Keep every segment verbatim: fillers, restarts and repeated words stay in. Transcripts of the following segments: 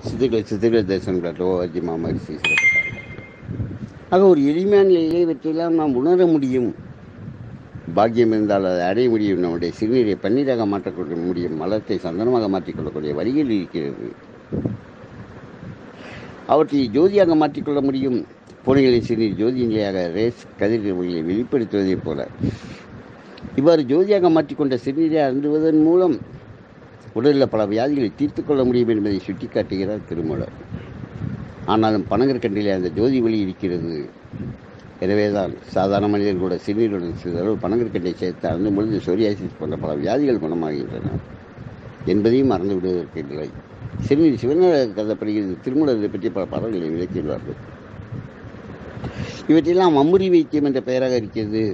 சித்திகள் சித்திகள் தரிசனம் டாக்டர் ஓஆர்ஜி மாமரிசி சிறப்பட்டாங்க. ஆக ஒரு எளிமையான நிலையை இவற்றையெல்லாம் நாம் உணர முடியும். பாக்கியம் இருந்தால் அதை அடைய முடியும். நம்முடைய சிறுநீரை பன்னீராக மாற்றக்கூடிய முடியும். மலத்தை சந்தனமாக மாற்றிக்கொள்ளக்கூடிய வழிகள் இருக்கிறது. அவற்றை ஜோதியாக மாற்றிக்கொள்ள முடியும். பூனைகளின் சிறுநீர் ஜோதி நிலையாக ரேஸ் கதிர்களை வெளிப்படுத்துவதைப் போல இவ்வாறு ஜோதியாக மாற்றிக்கொண்ட சிறுநீரை அருந்துவதன் மூலம் உடலில் பல வியாதிகளை தீர்த்து கொள்ள முடியும் என்பதை சுட்டிக்காட்டுகிறார் திருமூலர். ஆனாலும் பனங்கற்கண்டிலே அந்த ஜோதி ஒளி இருக்கிறது. எனவேதான் சாதாரண மனிதர்கள் கூட சிறுநீருடன் சிறிதளவு பனங்கற்கண்டை சேர்த்து அருந்த பொழுது சோரியாசிஸ் போன்ற பல வியாதிகள் குணமாகின்றன என்பதையும் மறந்து விடுவதற்கு இல்லை. சிறுநீர் சிவனாக கருதப்படுகிறது. திருமூலர் இதை பற்றி பல பாடல்களை விளக்கியுள்ளார்கள். இவற்றெல்லாம் அம்முறி வைத்தியம் என்ற பெயராக இருக்கிறது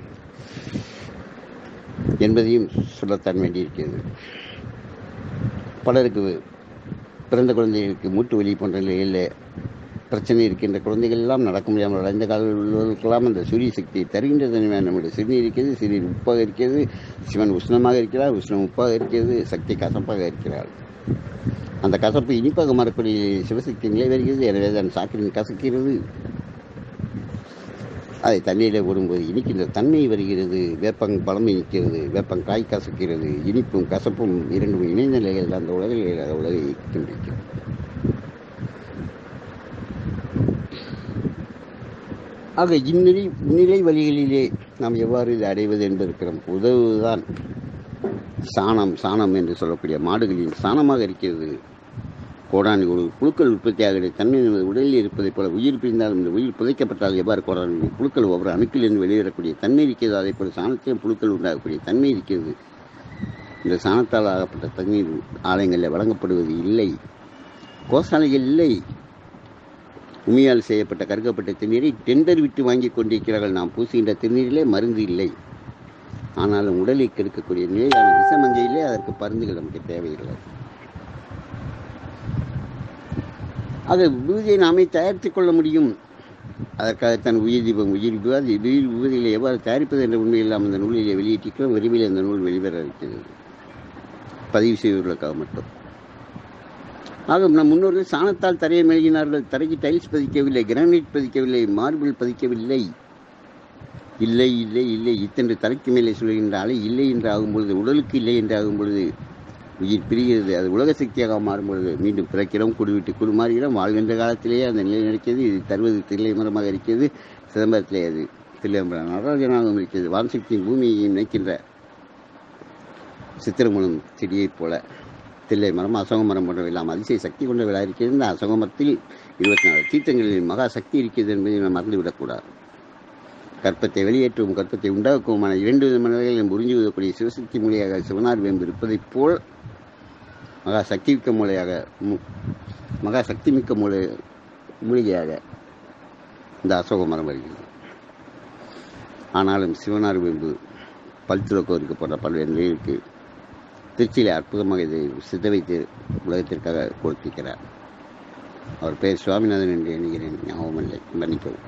என்பதையும் சொல்லத்தான் வேண்டியிருக்கிறது. பலருக்கு பிறந்த குழந்தைகளுக்கு மூட்டு வலி போன்ற நிலையில் பிரச்சனை இருக்கின்ற குழந்தைகள் எல்லாம் நடக்க முடியாமல் அடைந்த காலம் உள்ளவர்களுக்கெல்லாம் அந்த சூரிய சக்தியை தருகின்ற தன்மை நம்முடைய சிறுநீர் இருக்கிறது. சிறுநீர் உப்பாக இருக்கிறது. சிவன் உஷ்ணமாக இருக்கிறார். உஷ்ணம் உப்பாக இருக்கிறது. சக்தி கசப்பாக இருக்கிறார். அந்த கசப்பு இனிப்பாக மாறக்கூடிய சிவசக்தி நிலை வருகிறது. எனவே தான் சாக்கிரின் கசக்கிறது. அதை தண்ணீரில் போடும்போது இனிக்கின்ற தன்மை வருகிறது. வேப்பங் பழம் இனிக்கிறது. வேப்பங்காய் கசக்கிறது. இனிப்பும் கசப்பும் இரண்டும் இணைந்த நிலையில் அந்த உலகில் உலகை இயக்கின்றிருக்கிறது. ஆக இந்நிலை இந்நிலை வழிகளிலே நாம் எவ்வாறு இதை அடைவது என்பதற்கு நமக்கு உதவுவதுதான் சாணம். சாணம் என்று சொல்லக்கூடிய மாடுகளின் சாணமாக இருக்கிறது. கோடானி ஒரு புழுக்கள் உற்பத்தியாகிற தன்மை என்பது உடலில் இருப்பதைப் போல உயிர் பிரிந்தாலும் இந்த உயிர் புதைக்கப்பட்டால் எவ்வாறு கோடானி புழுக்கள் ஒவ்வொரு அணுக்களிலிருந்து வெளியேறக்கூடிய தன்மை இருக்கிறது, அதே போல சாணத்தையும் புழுக்கள் உண்டாகக்கூடிய தன்மை இருக்கிறது. இந்த சாணத்தால் ஆகப்பட்ட தண்ணீர் ஆலயங்களில் வழங்கப்படுவது இல்லை. கோசாலைகள் இல்லை. உமியால் செய்யப்பட்ட கருக்கப்பட்ட திருநீரை டெண்டர் விட்டு வாங்கி கொண்டிருக்கிறார்கள். நாம் பூசுகின்ற திருநீரிலே மருந்து இல்லை. ஆனாலும் உடலை கெடுக்கக்கூடிய நிலையான விஷமஞ்சையிலே அதற்கு பருந்துகள் நமக்கு தேவையில்லை. ஆக விபூதியை நாமே தயாரித்துக் கொள்ள முடியும். அதற்காகத்தான் உயிர் தீபம் உயிர் விவாதி உயிர் விபூதிகளை எவ்வாறு தயாரிப்பது என்ற உண்மையெல்லாம் அந்த நூலிலே வெளியிட்டிருக்கிறோம். விரைவில் அந்த நூல் வெளிவர இருக்கிறது, பதிவு செய்வதற்காக மட்டும். ஆக நம் முன்னோர்கள் சாணத்தால் தரையை மெழுகினார்கள். தரைக்கு டைல்ஸ் பதிக்கவில்லை, கிரானைட் பதிக்கவில்லை, மார்பிள் பதிக்கவில்லை. இல்லை இல்லை இல்லை இத்தனை தலைக்கு மேலே சொல்கின்ற அலை இல்லை என்று ஆகும் பொழுது, உடலுக்கு இல்லை என்று ஆகும் பொழுது உயிர் பிரிகிறது. அது உலக சக்தியாக மாறும் பொழுது மீண்டும் பிறக்கிறோம், குடிவிட்டு குடுமாறுகிறோம். வாழ்கின்ற காலத்திலேயே அந்த நிலை நடக்கிறது. இது தருவது தில்லை மரமாக இருக்கிறது. சிதம்பரத்திலே அது தில்லையம்பரம் நடராஜனாகவும் இருக்கிறது. வான்சக்தியின் பூமியையும் நினைக்கின்ற சித்திரமூலம் செடியைப் போல தில்லை மரம் அசோக மரம் போன்றவையெல்லாம் அதிசய சக்தி கொண்ட விழா இருக்கிறது. இந்த அசோக மரத்தில் இருபத்தி நாலு தீர்த்தங்களில் மகா சக்தி இருக்கிறது என்பதை நாம் மறந்துவிடக்கூடாது. கற்பத்தை வெளியேற்றவும் கற்பத்தை உண்டாக்குவோமான இரண்டு விதமான நிலைகளில் புரிஞ்சு விடக்கூடிய சிவசக்தி மூலையாக சிவனார் வேம்பு இருப்பதைப் போல் மகா சக்தி மிக்க மூலையாக மகா சக்தி மிக்க மூலை மூலிகையாக இந்த அசோக மரம் வருகிறது. ஆனாலும் சிவனார் வேம்பு பல்துலக்கோருக்கு போன்ற பல்வேறு நிலைகளுக்கு திருச்சியிலே அற்புதமாக இதை சித்த வைத்து உலகத்திற்காக கொடுத்திருக்கிறார். அவர் பெயர் சுவாமிநாதன் என்று எண்ணுகிறேன், ஞாபகம் இல்லை, மன்னிக்கவும்.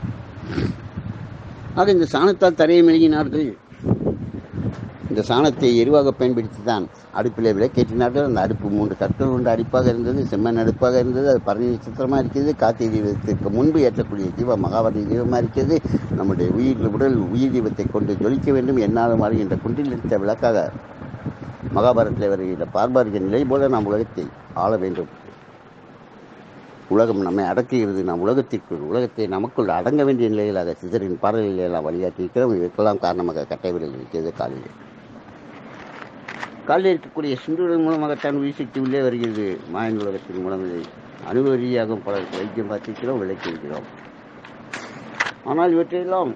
ஆக இந்த சாணத்தால் தரையை மெழுகினார்கள். இந்த சாணத்தை எருவாக பயன்படுத்தி தான் அடுப்பிலே விளக்கேற்றினார்கள். அந்த அடுப்பு மூன்று கற்கள் கொண்டு அடுப்பாக இருந்தது. செம்மண் அடுப்பாக இருந்தது. அது பரணி நட்சத்திரமாக இருக்கிறது. கார்த்திகை தீபத்திற்கு முன்பு ஏற்றக்கூடிய தீபம் மகாபாரதி தீபமாக இருக்கிறது. நம்முடைய உயிர் உடல் உயிர் தீபத்தை கொண்டு ஜொலிக்க வேண்டும். என்னாலும் வருகின்ற குன்றில் இருந்த விளக்காக மகாபாரதத்தில் வருகின்ற பார்பாரிக நிலை போல நாம் உலகத்தை ஆள வேண்டும். உலகம் நம்மை அடக்குகிறது. நாம் உலகத்திற்குள் உலகத்தை நமக்குள் அடங்க வேண்டிய நிலையிலாக சிதறின் பாடல்களை எல்லாம் வழியாற்றி இருக்கிறோம். இதற்கெல்லாம் காரணமாக கட்டைவிரல் இருக்கிறது. காலில் காலில் இருக்கக்கூடிய சுண்டுதல் மூலமாகத்தான் உயிர் சக்தி உள்ளே வருகிறது. மாயன் உலகத்தின் மூலம் இதை அனுபவ ரீதியாகவும் பல வைத்தியம் பார்த்திருக்கிறோம், விளக்கியிருக்கிறோம். ஆனால் இவற்றையெல்லாம்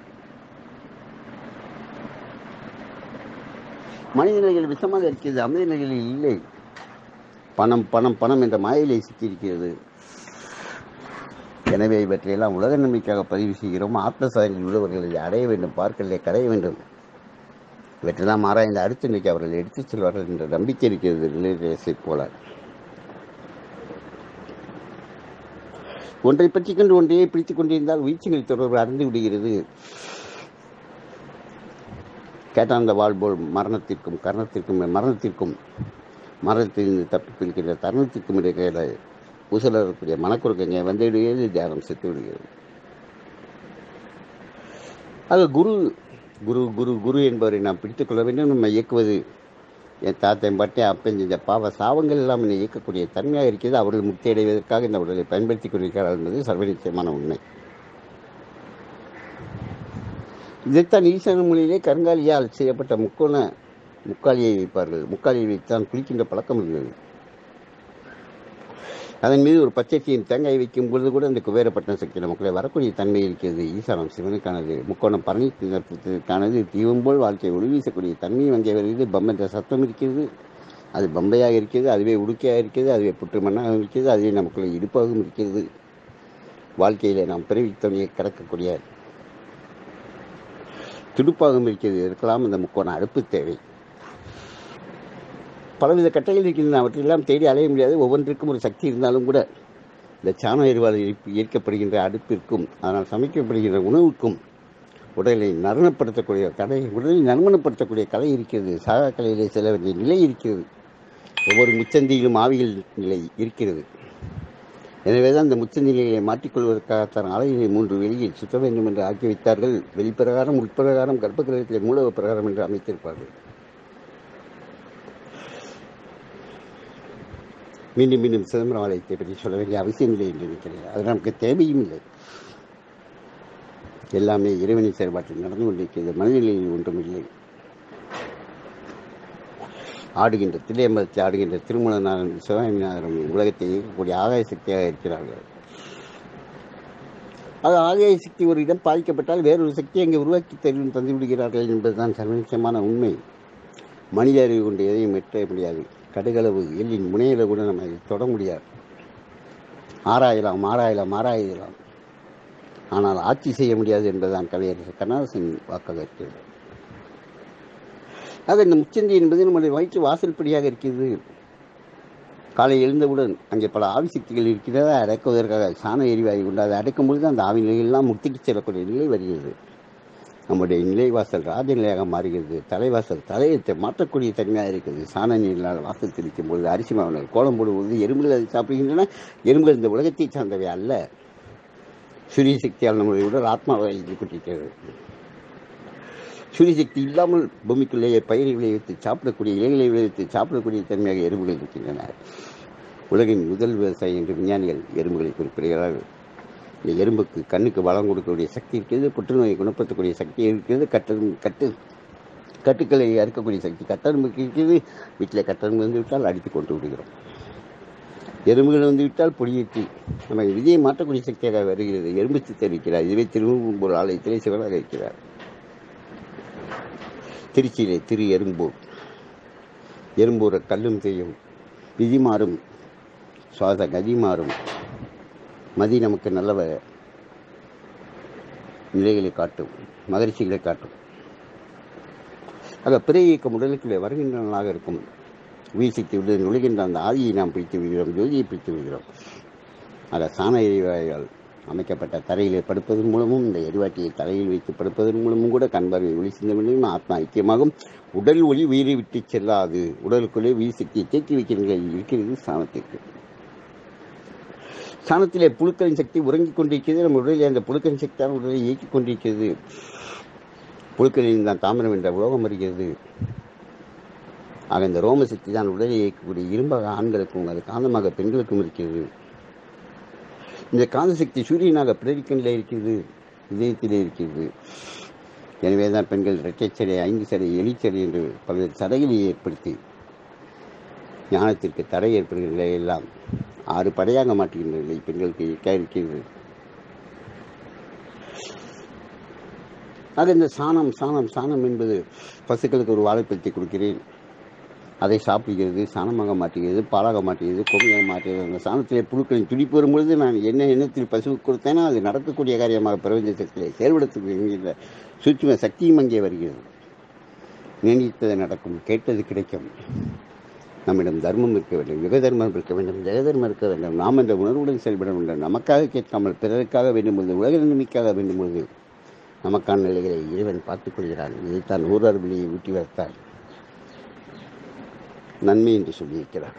மனித நிலைகள் விஷமாக இருக்கிறது, அமைதி நிலைகளில் இல்லை. பணம் பணம் பணம் என்ற மாயிலை சிக்கியிருக்கிறது. எனவே இவற்றையெல்லாம் உலக நன்மைக்காக பதிவு செய்கிறோம். ஆத்ம சாதனையில் உள்ளவர்கள் இதை அடைய வேண்டும், பார்க்கலை கடைய வேண்டும். இவற்றெல்லாம் ஆராய்ந்த அடுத்த நிலைக்கு அவர்கள் எடுத்துச் செல்வார்கள் என்ற நம்பிக்கை இருக்கிறது. ரிலேஷை போல ஒன்றை பற்றி கொண்டு ஒன்றையே பிடித்துக் கொண்டிருந்தால் உயிர்ச்சிகள் தொடர்பு அறிந்து விடுகிறது. கேட்டாந்த வாழ்போல் மரணத்திற்கும் கரணத்திற்கும் மரணத்திற்கும் மரணத்திலிருந்து தப்பிப்பிடிக்கின்ற தருணத்திற்கும் இடையில உசலக்கூடிய மனக்குறுக்கங்க வந்து விடுகிறது, தியானம் செத்து விடுகிறது. அது குரு குரு குரு குரு என்பவரை நாம் பிடித்துக் கொள்ள வேண்டும். நம்ம இயக்குவது என் தாத்தன் பாட்டேன் அப்பன் செஞ்ச பாவ சாவங்கள் எல்லாம் என்னை இயக்கக்கூடிய தன்மையாக இருக்கிறது. அவர்கள் முக்தி அடைவதற்காக இந்த உடலை பயன்படுத்திக் கொண்டிருக்கிறார்கள் என்பது சர்வநிச்சயமான உண்மை. இதைத்தான் ஈசான மொழியிலே கருங்காலியால் செய்யப்பட்ட முக்கோண முக்காலியை வைப்பார்கள். முக்காலியை வைத்தான் குளிக்கின்ற பழக்கம் இருந்தது. அதன் மீது ஒரு பச்சைச்சியின் தேங்காய் வைக்கும் பொழுது கூட அந்த குபேரப்பட்டின சக்தி நமக்குள்ளே வரக்கூடிய தன்மை இருக்கிறது. ஈசானம் சிவனுக்கானது, முக்கோணம் பரணி காணது, தீவம் போல் வாழ்க்கையை ஒளி வீசக்கூடிய தன்மையும் அங்கே வருகிறது. பம் என்ற சத்தம் இருக்கிறது, அது பம்பையாக இருக்கிறது, அதுவே உடுக்கையாக இருக்கிறது, அதுவே புற்று மண்ணாக இருக்கிறது, அதுவே நமக்குள்ளே இடுப்பாகவும் இருக்கிறது. வாழ்க்கையிலே நாம் பிறவித்தவனையை கடக்கக்கூடிய துடுப்பாகவும் இருக்கிறது. இருக்கலாம் அந்த முக்கோண அடுப்பு தேவை. பலவித கட்டைகள் இருக்கின்றன, அவற்றையெல்லாம் தேடி அலைய முடியாது. ஒவ்வொன்றிற்கும் ஒரு சக்தி இருந்தாலும் கூட இந்த சாண எரிவால் ஈர்க்கப்படுகின்ற அடுப்பிற்கும் அதனால் சமைக்கப்படுகின்ற உணவுக்கும் உடலை நறுமணப்படுத்தக்கூடிய கலை, உடலை நறுமணப்படுத்தக்கூடிய கலை இருக்கிறது. சாகா கலையிலே செல்ல வேண்டிய நிலை இருக்கிறது. ஒவ்வொரு முச்சந்தியிலும் ஆவியல் நிலை இருக்கிறது. எனவேதான் இந்த முச்சந்தி நிலையை மாற்றிக்கொள்வதற்காகத்தான் ஆலையிலே மூன்று வெளியில் சுற்ற வேண்டும் என்று ஆக்கி வைத்தார்கள். வெளிப்பிரகாரம், உட்பிரகாரம், கர்ப்பகிரகத்திலே மூலவ பிரகாரம் என்று அமைத்திருப்பார்கள். மீண்டும் மீண்டும் சிதம்பரம் ஆலயத்தை பற்றி சொல்ல வேண்டிய அவசியம் இல்லை என்று நினைக்கிறேன். அது நமக்கு தேவையும் இல்லை. எல்லாமே இறைவனின் செயல்பாட்டில் நடந்து கொண்டிருக்கிறது. மனநிலையில் ஒன்றும் இல்லை. ஆடுகின்ற தில்லையம்பலத்தை ஆடுகின்ற திருமூலநாதன் சிவகாமிநாதரும் உலகத்தை இயக்கக்கூடிய ஆகாய சக்தியாக இருக்கிறார்கள். அது ஆகாய சக்தி ஒரு இடம் பாதிக்கப்பட்டால் வேறொரு சக்தி அங்கே உருவாக்கி தெரியும் தந்து விடுகிறார்கள் என்பதுதான் சர்வநிச்சயமான உண்மை. மனித அறிவு கொண்டு எதையும் எட்ட முடியாது. கடுகளவு எல்லின் முனையில கூட நம்ம தொட முடியாது. ஆராயலாம் ஆராயலாம் ஆராயலாம் ஆனால் ஆட்சி செய்ய முடியாது என்பதுதான் கவியரசர் கண்ணதாசன் வாக்காக இருக்கிறது. ஆக இந்த முச்சந்தி என்பது நம்முடைய வயிற்று வாசல்படியாக இருக்கிறது. காலை எழுந்தவுடன் அங்கே பல ஆவிசக்திகள் இருக்கிறதா அடக்குவதற்காக சாண எரிவாயு உண்டு. அதை அடைக்கும் பொழுது அந்த ஆவி நிலையெல்லாம் முக்திக்கு செல்லக்கூடிய நிலை வருகிறது. நம்முடைய நிலைவாசல் ராஜநிலையாக மாறுகிறது. தலைவாசல் தலையத்தை மாற்றக்கூடிய தன்மையாக இருக்கிறது. சாண நீரினால் வாசல் தெளிக்கும் பொழுது அரிசி மாவர்கள் கோலம் போடும்போது எறும்புகள் அதை சாப்பிடுகின்றன. எறும்புகள் இந்த உலகத்தை சார்ந்தவை அல்ல. சூரிய சக்தியால் நம்முடைய உடல் ஆத்மாவை எழுதி கொண்டிருக்கிறது. சூரிய சக்தி இல்லாமல் பூமிக்குள்ளேயே பயிரை விளைவித்து சாப்பிடக்கூடிய இலைகளை விளைவித்து சாப்பிடக்கூடிய தன்மையாக எறும்புகள் இருக்கின்றன. உலகின் முதல் விவசாயி என்று விஞ்ஞானிகள் எறும்புகளை குறிப்பிடுகிறார்கள். இந்த எறும்புக்கு கண்ணுக்கு வளம் கொடுக்கக்கூடிய சக்தி இருக்கிறது. புற்றுநோயை குணப்படுத்தக்கூடிய சக்தி இருக்கிறது. கட்டெரும்பு கட்டு கட்டுக்களை அறுக்கக்கூடிய சக்தி கட்டெரும்புக்கு இருக்கிறது. வீட்டில் கட்டெரும்பு வந்து விட்டால் அடித்து கொண்டு விடுகிறோம். எறும்புகள் வந்து விட்டால் பொடியேற்றி நம்ம விதியை மாற்றக்கூடிய சக்தியாக வருகிறது. எறும்பு சித்தர் இருக்கிறார். இதுவே திருவம்பூர் ஆலயத்திலே சிவனாக இருக்கிறார். திருச்சியிலே திரு எறும்பூர் எறும்பூரை கல்லும் செய்யும். விதி மாறும், சுவாச கதி மாறும். மதி நமக்கு நல்ல நிலைகளை காட்டும், மகிழ்ச்சிகளை காட்டும். ஆக பிற இயக்கம் உடலுக்குள்ளே வருகின்றனராக இருக்கும். உயிர் சக்தி உள்ள நுழைகின்ற அந்த ஆதியை நாம் பிடித்து விடுகிறோம், ஜோதியை பிடித்து விடுகிறோம். ஆக சாண எரிவாயால் அமைக்கப்பட்ட தரையிலே படுப்பதன் மூலமும் இந்த எரிவாட்டியை தலையில் வைத்து படுப்பதன் மூலமும் கூட கண்பார்வை ஒளி சிந்த வேண்டும். ஆத்மா ஐக்கியமாகும். உடல் ஒளி உயிரை விட்டு செல்லாது. உடலுக்குள்ளே உயிர் சக்தியை தேக்கி வைக்கின்ற இருக்கிறது சாணத்திற்கு. சாணத்திலே புழுக்களின் சக்தி உறங்கிக் கொண்டிருக்கிறது. நம்ம உடலில் அந்த புழுக்களின் சக்தியான உடலை இயக்கிக் கொண்டிருக்கிறது. புழுக்களில் தான் தாமிரம் என்ற உலோகம் வருகிறது. ஆக இந்த ரோம சக்தி தான் உடலை இயக்கக்கூடிய இரும்பாக ஆண்களுக்கும் அது காந்தமாக பெண்களுக்கும் இருக்கிறது. இந்த காந்த சக்தி சூரியனாக பிரதிக்கனிலே இருக்கிறது, இதயத்திலே இருக்கிறது. எனவே தான் பெண்கள் இரட்டை சடை, ஐந்து சடை, எலிச்சடை என்று பல்வேறு சடைகளை ஏற்படுத்தி ஞானத்திற்கு தடை ஏற்படுகிற நிலையெல்லாம் ஆறு படையாக மாற்றுகின்ற நிலை பெண்களுக்கு இயற்கையாக இருக்கிறது. ஆக இந்த சாணம் சாணம் சாணம் என்பது பசுக்களுக்கு ஒரு வாழைப்பழத்தை கொடுக்கிறேன், அதை சாப்பிடுகிறது, சாணமாக மாற்றுகிறது, பாலாக மாற்றுகிறது, கோமியாக மாற்றுகிறது. அந்த சாணத்திலே புழுக்களின் துடிப்பு வரும்பொழுது நான் என்ன எண்ணத்தில் பசுவுக்கு கொடுத்தேனோ அது நடக்கக்கூடிய காரியமாக பிரபஞ்சத்திலே செயல்படுத்துகின்ற சூட்சும சக்தியும் அங்கே வருகிறது. நினைத்தது நடக்கும், கேட்டது கிடைக்கும். நம்மிடம் தர்மம் இருக்க வேண்டும், யுக தர்மம் இருக்க வேண்டும், ஜெகதர்மம் இருக்க வேண்டும். நாம் என்ற உணர்வுடன் செயல்பட வேண்டும். நமக்காக கேட்காமல் பிறருக்காக வேண்டும்பொழுது, உலக நன்மைக்காக வேண்டும்பொழுது நமக்கான நிலைகளை இறைவன் பார்த்துக் கொள்கிறான். இதைத்தான் ஊரர்வழியை ஊட்டி வைத்தார் நன்மை என்று சொல்லியிருக்கிறார்கள்.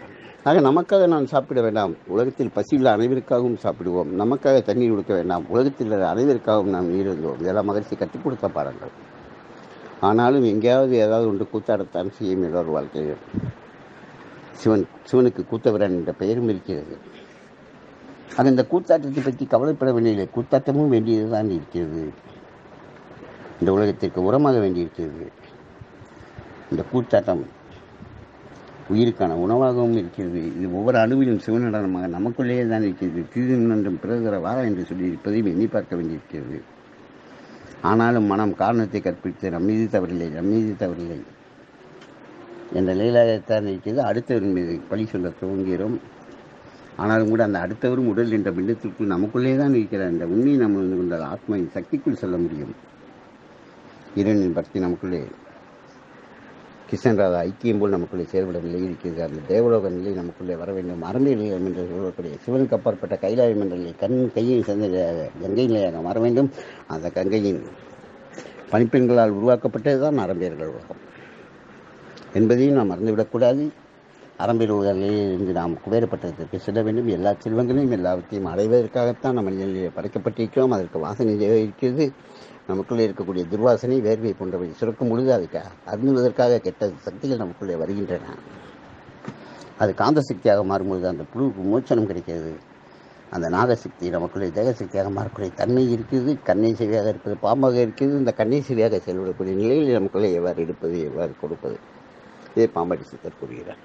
ஆக நமக்காக நான் சாப்பிட வேண்டாம், உலகத்தில் பசியுள்ள அனைவருக்காகவும் சாப்பிடுவோம். நமக்காக தண்ணீர் கொடுக்க வேண்டாம், உலகத்தில் உள்ள அனைவருக்காகவும் நாம் நீர் இருந்தோம். இதெல்லாம் மகிழ்ச்சி கற்றுக் கொடுத்த பாருங்கள். ஆனாலும் எங்கேயாவது ஏதாவது ஒன்று கூத்தாடத்தான் செய்யும் எல்லோரு வாழ்க்கையில். சிவன் சிவனுக்கு கூத்தவரன் என்ற பெயரும் இருக்கிறது. ஆக இந்த கூத்தாட்டத்தை பற்றி கவலைப்பட வேண்டியதில்லை. கூத்தாட்டமும் வேண்டியதுதான் இருக்கிறது. இந்த உலகத்திற்கு உரமாக வேண்டியிருக்கிறது. இந்த கூத்தாட்டம் உயிருக்கான உணவாகவும் இருக்கிறது. இது ஒவ்வொரு அணுவிலும் சிவநடனமாக நமக்குள்ளேயே தான் இருக்கிறது. தீதும் பிறகுற வாரா என்று சொல்லி இருப்பதையும் எண்ணி பார்க்க வேண்டியிருக்கிறது. ஆனாலும் மனம் காரணத்தை கற்பித்து நம்மீது தவறில்லை நம்மீது தவறில்லை என்ற நிலையில்தான் இருக்கிறது. அடுத்தவரின் மீது பழி சொல்ல துவங்குகிறோம். ஆனாலும் கூட அந்த அடுத்தவரும் உடல் என்ற பிண்டத்திற்குள் நமக்குள்ளே தான் இருக்கிறார். இந்த உண்மையை நம்ம வந்து கொண்டால் ஆத்மாவின் சக்திக்குள் செல்ல முடியும். இறைவனின் பக்தி நமக்குள்ளே கிருஷ்ணராத ஐக்கியம் போல் நமக்குள்ளே செயல்பட நிலை இருக்கிறது. அந்த தேவலோக நிலை நமக்குள்ளே வர வேண்டும். அரண்ய நிலையம் என்று சொல்லக்கூடிய சிவனுக்கு அப்பாற்பட்ட கைலாயம் என்ற நிலை கண் கையை சேர்ந்த கங்கை நிலையாக மாற வேண்டும். அந்த கங்கையின் பணிப்பெண்களால் உருவாக்கப்பட்டது தான் அரம்பியர்கள் உலகம் என்பதையும் நாம் மறந்துவிடக்கூடாது. அரம்பியல் உலக நிலையிலிருந்து நாம் குபேரப்பட்டதற்கு செல்ல வேண்டும். எல்லா செல்வங்களையும் எல்லாவற்றையும் அடைவதற்காகத்தான் நம்ம நிலையிலே படைக்கப்பட்டிருக்கிறோம். அதற்கு வாசனை இருக்கிறது. நமக்குள்ளே இருக்கக்கூடிய துர்வாசனை வேர்வை போன்றவை சுரக்கும் பொழுது அதுக்கு அருந்துவதற்காக கெட்ட சக்திகள் நமக்குள்ளே வருகின்றன. அது காந்த சக்தியாக மாறும்பொழுது அந்த புழுவுக்கு மோச்சனம் கிடைக்கிறது. அந்த நாகசக்தி நமக்குள்ளே தேகசக்தியாக மாறக்கூடிய தன்மை இருக்குது. கண்ணை செவியாக இருப்பது பாம்பாக இருக்கிறது. இந்த கண்ணை செவியாக செயல்படக்கூடிய நிலையில் நமக்குள்ளே எவ்வாறு எடுப்பது எவ்வாறு கொடுப்பது இதே பாம்பாடி சித்தர் கூறுகிறார்.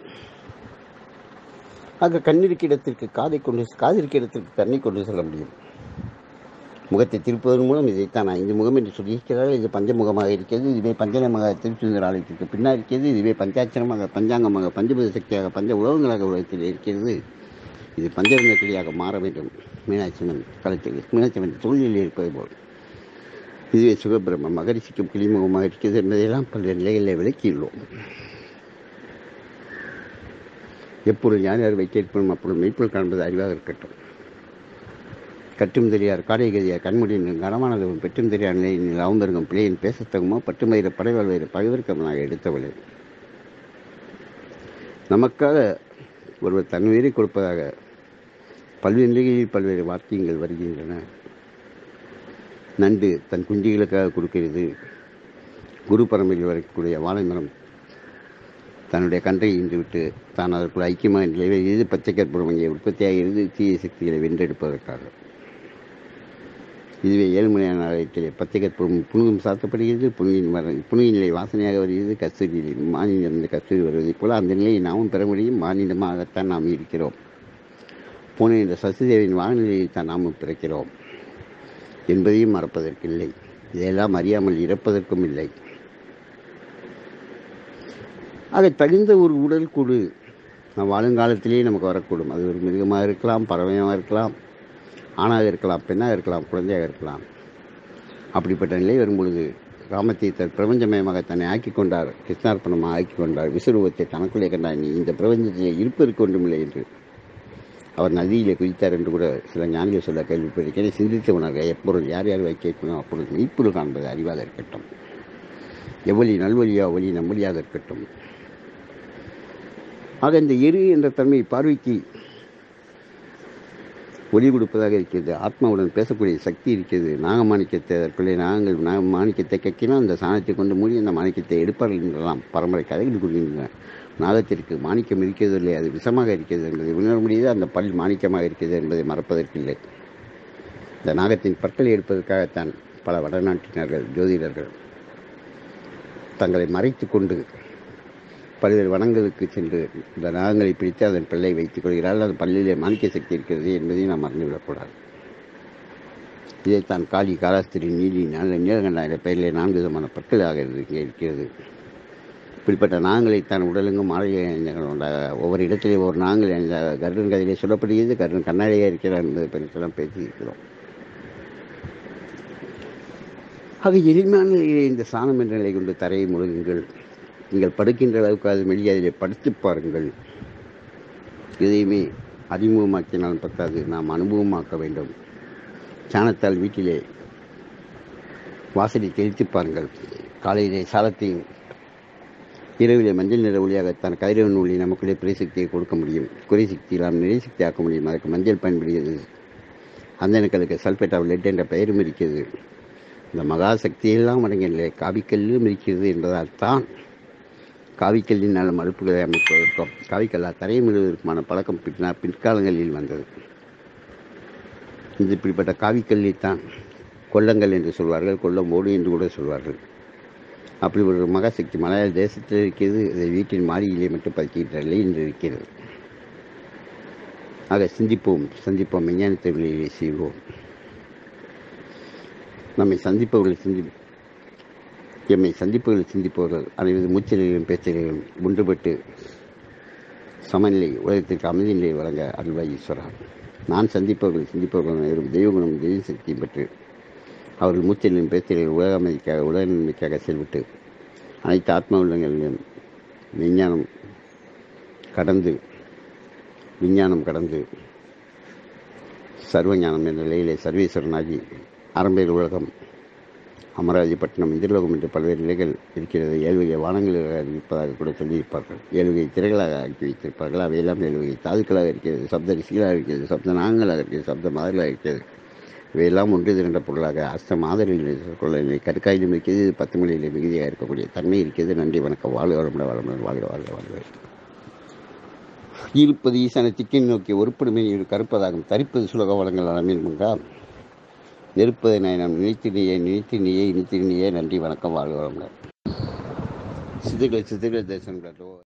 ஆக கண்ணிருக்க இடத்திற்கு காதை கொண்டு காதிருக்க இடத்திற்கு கண்ணை கொண்டு செல்ல முடியும். முகத்தை திருப்பதன் மூலம் இதைத்தான் ஐந்து முகம் என்று சொல்லியிருக்கிறார்கள். இது பஞ்சமுகமாக இருக்கிறது. இதுவே பஞ்சநமாக திருச்சுந்தர ஆலயத்திற்கு பின்னால் இருக்கிறது. இதுவே பஞ்சாட்சரமாக பஞ்சாங்கமாக பஞ்சபூத சக்தியாக பஞ்ச உலகங்களாக உலகத்தில் இருக்கிறது. இது பஞ்சரங்க கிளியாக மாற வேண்டும். மீனாட்சிமன் களத்தில் மீனாட்சிமன் தொழிலில் இருப்பது போல் இதுவே சுகபிரம்மம் மகரிஷிக்கும் கிளிமுகமாக இருக்கிறது என்பதையெல்லாம் பல்வேறு நிலைகளில் விளக்கியுள்ளோம். எப்பொழுது யார் யார் வைக்கேற்படும் அப்பொழுது மெய்ப்பொருள் காண்பது அறிவாக இருக்கட்டும். கற்றும் தெரியார் காடைகதியார் கண்முடியின் கனமானது பெற்றும் தெரியார் நிலையில் அவுந்தருங்கும் பிள்ளையின் பேசத்தகுமோ பட்டுமயிர படைவாழ்வயிறு பகிர்க்கமனாக எடுத்தவளே. நமக்காக ஒருவர் தன் உயிரை கொடுப்பதாக பல்வேறு நிலைகளில் பல்வேறு வாக்கியங்கள் வருகின்றன. நண்டு தன் குஞ்சுகளுக்காக கொடுக்கிறது. குரு பரம்பரையில் வரக்கூடிய வாழை மரம் தன்னுடைய கன்றை இன்றுவிட்டு தான் அதற்குள் ஐக்கியமாக நிலைவை இது பச்சை கற்பூரம் அங்கே உற்பத்தியாகிறது தீய சக்திகளை வென்றெடுப்பதற்காக. இதுவே ஏழுமலையான ஆலயத்திலே பச்சை கற்பூரம் புனுகம் சாத்தப்படுகிறது. புனியின் வர புனியின் நிலை வாசனையாக வருகிறது. கஸ்தூரி மாநிலம் கஸ்தூரி வருவதைப் போல அந்த நிலையை நாமும் பெற முடியும். மாநிலமாகத்தான் நாம் இருக்கிறோம். பூனை என்ற சசிதேவின் வானநிலையில் தான் நாமும் பிறக்கிறோம் என்பதையும் மறப்பதற்கில்லை. இதையெல்லாம் அறியாமல் இறப்பதற்கும் இல்லை. அதை தகுந்த ஒரு உடல் கூடு நம் வாழுங்காலத்திலேயே நமக்கு வரக்கூடும். அது ஒரு மிருகமாக இருக்கலாம், பறவையாக இருக்கலாம், ஆணாக இருக்கலாம், பெண்ணாக இருக்கலாம், குழந்தையாக இருக்கலாம். அப்படிப்பட்ட நிலை வரும்பொழுது ராமதீர்த்தர் பிரபஞ்சமயமாக தன்னை ஆக்கி கொண்டார். கிருஷ்ணார்ப்பணமாக ஆக்கி கொண்டார். விஸ்வரூபத்தை தனக்குள்ளே கண்டார். நீ இந்த பிரபஞ்சத்திலே இருப்பதற்கு ஒன்றுமில்லை என்று அவர் நதியிலே குதித்தார் என்று கூட சில ஞானிகள் சொல்ல கேள்விப்பட்டிருக்கிறேன். சிந்தித்து உணர்க எப்பொருள் யார் யார் வைக்கணும் அப்பொழுது மெய்ப்பொருள் காண்பது அறிவாக இருக்கட்டும். எவ்வளி நல்வழியா ஒளி நம்மொழியாக இருக்கட்டும். ஆக இந்த எரு என்ற தன்மை பார்வைக்கு ஒளி கொடுப்பதாக இருக்கிறது. ஆத்மாவுடன் பேசக்கூடிய சக்தி இருக்கிறது. நாகமாணிக்கத்தை அதற்குள்ளே நாங்கள் நாக மாணிக்கத்தை கக்கினால் அந்த சாணத்தை கொண்டு மூடி அந்த மாணிக்கத்தை எடுப்பார்கள் என்றெல்லாம் பரம்பரை கதைகள் கூறுகின்றன. நாகத்திற்கு மாணிக்கம் இருக்கிறது இல்லை, அது விஷமாக இருக்கிறது என்பதை உணர முடியாது. அந்த பல் மாணிக்கமாக இருக்கிறது என்பதை மறப்பதற்கில்லை. இந்த நாகத்தின் பற்களை எடுப்பதற்காகத்தான் பல வடநாட்டினர்கள் ஜோதிடர்கள் தங்களை மறைத்து கொண்டு பல்வேறு வனங்களுக்கு சென்று இந்த நாகங்களை பிடித்து அதன் பிள்ளை வைத்துக் கொள்கிறார்கள். அது பல்லிலே மாணிக்க சக்தி இருக்கிறது என்பதையும் நாம் மறந்துவிடக்கூடாது. இதைத்தான் காளி, காலாஸ்திரி, நீலி, நீலகண்டா என்ற பெயரிலே நான்கு விதமான பற்களாக இங்கே இருக்கிறது. இப்படிப்பட்ட நாகங்களைத்தான் உடலெங்கும் மாலையை அணிந்தவர்களாக ஒவ்வொரு இடத்திலே ஒவ்வொரு நாங்கள் அணிந்த கருடன் கதையிலே சொல்லப்படுகிறது. கருடன் கண்ணாடியாக இருக்கிறார் என்பதை பற்றியெல்லாம் பேசியிருக்கிறோம். ஆக எளிமையான நிலையிலே இந்த சாணம் என்ற நிலை கொண்டு தரையை முழுகுங்கள். நீங்கள் படுக்கின்ற அளவுக்கு அது மெல்லிய அதிலே படுத்து பாருங்கள். இதையுமே அறிமுகமாக்கினால் பத்தாது, நாம் அனுபவமாக்க வேண்டும். சாணத்தால் வீட்டிலே வாசலை தெளித்து பாருங்கள். காலையிலே சாலத்தையும் இரவிலே மஞ்சள் நிற ஒளியாகத்தான் கதிரவன் ஒளி நமக்குள்ளே பிறைசக்தியை கொடுக்க முடியும். குறை சக்தி நாம் நிறை சக்தி ஆக்க முடியும். அதற்கு மஞ்சள் பயன்படுகிறது. அந்தனுக்களுக்கு சல்பேட் ஆஃப் லெட் என்ற பெயரும் இருக்கிறது. இந்த மகா சக்தியெல்லாம் அடங்கிய நிலை காவிக்கல்லும் இருக்கிறது என்பதால் தான் காவிக்கல்லினால் மறுப்புகளை அமைப்பதற்கும் காவிக்கல்லா தரையை விடுவதற்குமான பழக்கம் பின்னா பிற்காலங்களில் வந்தது. இது இப்படிப்பட்ட காவிக்கல்லைத்தான் கொல்லங்கள் என்று சொல்வார்கள், கொல்லம்போடு என்று கூட சொல்வார்கள். அப்படி ஒரு மகாசக்தி மலையாள தேசத்தில் இருக்கிறது. அதை வீட்டின் மாளிகையிலே மட்டும் பதிக்கின்ற நிலை என்று இருக்கிறது. ஆக சிந்திப்போம், சந்திப்போம், விஞ்ஞானத்தை வெளியிலே செய்வோம். நம்மை சந்திப்பவர்களை சிந்தி எம்மை சந்திப்பவர்களை சிந்திப்பவர்கள் அனைவரது மூச்சலைகளும் பேச்சலைகளும் ஒன்றுபட்டு சமநிலை உலகத்திற்கு அமைதி நிலையை வழங்க அருள்வாய் ஈஸ்வரா. நான் சந்திப்பவர்களை சிந்திப்பவர்கள் அனைவரும் தெய்வகுணம் தெய்வ சக்தியும் பெற்று அவர்கள் மூச்சலையும் பேச்சலைகள் உலக அமைதிக்காக உலக நன்மைக்காக செயல்பட்டு அனைத்து ஆத்ம உள்ளங்களிலும் விஞ்ஞானம் கடந்து விஞ்ஞானம் கடந்து சர்வஞானம் என்ற நிலையிலே சர்வேஸ்வரனாகி அரம்பேல் உலகம் அமராவதிப்பட்டினம் இந்திரலோகம் என்று பல்வேறு நிலைகள் இருக்கிறது. ஏழு வகை வானங்களாக இருப்பதாக கூட சொல்லியிருப்பார்கள். ஏழு வகை திரைகளாக ஆக்கி வைத்திருப்பார்கள். அவையெல்லாம் ஏழு வகை தாதுக்களாக இருக்கிறது. சப்த ரிஷிகளாக இருக்கிறது. சப்த நாகங்களாக இருக்கிறது. சப்த மாதர்களாக இருக்கிறது. இவையெல்லாம் ஒன்று திரண்ட பொருளாக அஸ்த மாதரில் கொள்ள கற்காயிலும் இருக்கிறது. பத்து மொழியில் மிகுதியாக இருக்கக்கூடிய தன்மை இருக்கிறது. நன்றி, வணக்கம். வாழ்க வளமுட வளமுடன் வாழ்க வாழ்க வாழ்க. இருப்பது ஈசான திக்கின் நோக்கி ஒருப்படுமே இது கருப்பதாகும். தரிப்பது சுலக வளங்கள் அளமீன் முங்கா நெருப்பதை நான் நினைத்து நீயே நினைத்து நீயே இனித்து நீயே. நன்றி, வணக்கம். வாழ்க வளமுடன். சிதுகளை சிதுகளை தரிசனம்